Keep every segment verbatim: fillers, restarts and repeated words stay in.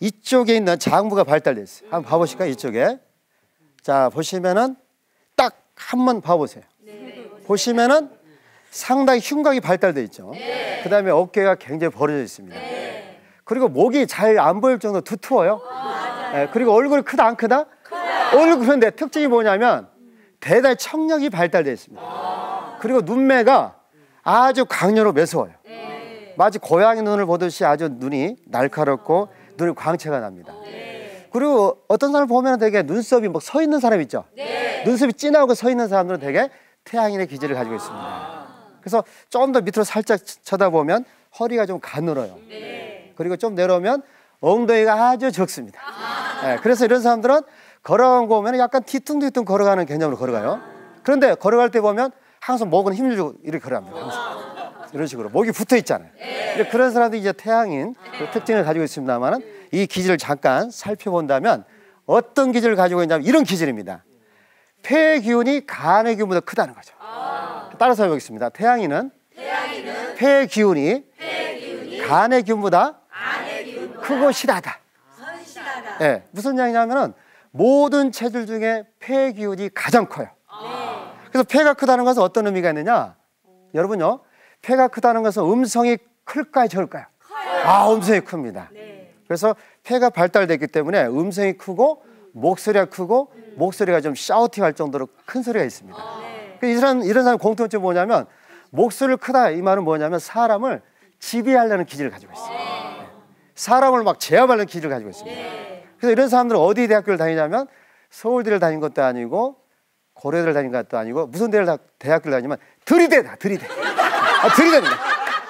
이쪽에 있는 장부가 발달되어 있어요. 한번 봐보실까요? 이쪽에. 자, 보시면은 딱 한번 봐보세요. 네. 보시면은 상당히 흉곽이 발달되어 있죠. 네. 그 다음에 어깨가 굉장히 벌어져 있습니다. 네. 그리고 목이 잘 안 보일 정도로 두터워요. 네. 그리고 얼굴이 크다 안 크다? 커요. 얼굴 그런데 특징이 뭐냐면 대단히 청력이 발달되어 있습니다. 아. 그리고 눈매가 아주 강렬하고 매서워요. 네. 마치 고양이 눈을 보듯이 아주 눈이 날카롭고 눈이 광채가 납니다. 네. 그리고 어떤 사람을 보면 되게 눈썹이 막 서 있는 사람 있죠. 네. 눈썹이 진하고 서 있는 사람들은 되게 태양인의 기질을 가지고 있습니다. 그래서 좀 더 밑으로 살짝 쳐다보면 허리가 좀 가늘어요. 네. 그리고 좀 내려오면 엉덩이가 아주 적습니다. 네. 그래서 이런 사람들은 걸어가는 거 보면 약간 뒤뚱뒤뚱 걸어가는 개념으로 걸어가요. 그런데 걸어갈 때 보면 항상 목은 힘을 주고 이렇게 걸어갑니다. 항상. 이런 식으로 목이 붙어 있잖아요. 네. 그런 사람들이 이제 태양인 그 특징을 가지고 있습니다만은 이 기질을 잠깐 살펴본다면 어떤 기질을 가지고 있냐면 이런 기질입니다. 폐의 기운이 간의 기운보다 크다는 거죠. 아. 따라서 해보겠습니다. 태양인은, 태양인은 폐의 기운이, 폐의 기운이 간의 기운보다, 간의 기운보다 크고 실하다. 선실하다. 네, 무슨 이야기냐면은 모든 체질 중에 폐의 기운이 가장 커요. 아. 그래서 폐가 크다는 것은 어떤 의미가 있느냐? 음. 여러분요, 폐가 크다는 것은 음성이 클까요, 적을까요? 커요. 아, 음성이 큽니다. 네. 그래서 폐가 발달됐기 때문에 음성이 크고 목소리가 크고 음. 목소리가 좀 샤우팅할 정도로 큰 소리가 있습니다. 아, 네. 이런, 이런 사람 공통점이 뭐냐면 목소리를 크다 이 말은 뭐냐면 사람을 지배하려는 기질을 가지고 있어요. 네. 사람을 막 제압하려는 기질을 가지고 있습니다. 네. 그래서 이런 사람들은 어디 대학교를 다니냐면 서울대를 다닌 것도 아니고 고려대를 다닌 것도 아니고 무슨 대를 대학교를 다니면 들이대다 들이대. 아, 들이대는 거야.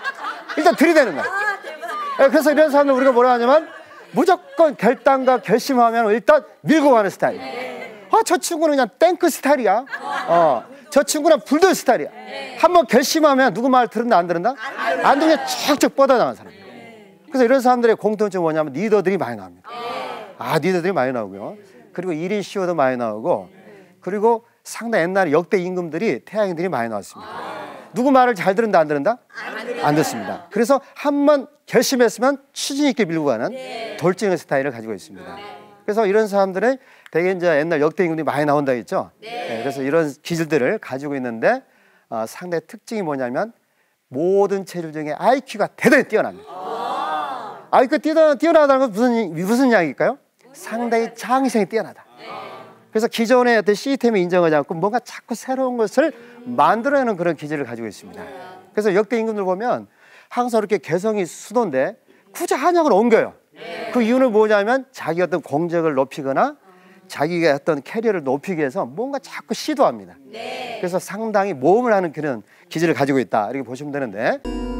일단 들이대는 거야. 네, 그래서 이런 사람들 우리가 뭐라 하냐면 무조건 결단과 결심하면 일단 밀고 가는 스타일. 네. 아, 저 친구는 그냥 탱크 스타일이야. 어, 저 친구는 불돌 스타일이야. 네. 한번 결심하면 누구 말 들은다 안 들은다? 안, 안 들으면 척척 뻗어나가는 사람. 네. 그래서 이런 사람들의 공통점이 뭐냐면 리더들이 많이 나옵니다. 네. 아, 리더들이 많이 나오고요. 그리고 일 인 시오도 많이 나오고 그리고 상당히 옛날에 역대 임금들이 태양인들이 많이 나왔습니다. 누구 말을 잘 들은다 안 들은다? 안, 안 듣습니다. 그래서 한 번 결심했으면 추진 있게 밀고 가는 네. 돌진의 스타일을 가지고 있습니다. 네. 그래서 이런 사람들은 되게 이제 옛날 역대 임금들이 많이 나온다 했죠. 네. 네, 그래서 이런 기질들을 가지고 있는데 어, 상당히 특징이 뭐냐면 모든 체질 중에 아이큐가 대단히 뛰어납니다. 아이큐가 뛰어나, 뛰어나다는 건 무슨, 무슨 이야기일까요? 상당히 창의성이 뛰어나다. 네. 그래서 기존의 어떤 시스템을 인정하지 않고 뭔가 자꾸 새로운 것을 만들어내는 그런 기질을 가지고 있습니다. 그래서 역대 임금들 보면 항상 이렇게 개성이 수도인데 굳이 한양을 옮겨요. 그 이유는 뭐냐면 자기 어떤 공적을 높이거나 자기가 어떤 캐리어를 높이기 위해서 뭔가 자꾸 시도합니다. 그래서 상당히 모험을 하는 그런 기질을 가지고 있다 이렇게 보시면 되는데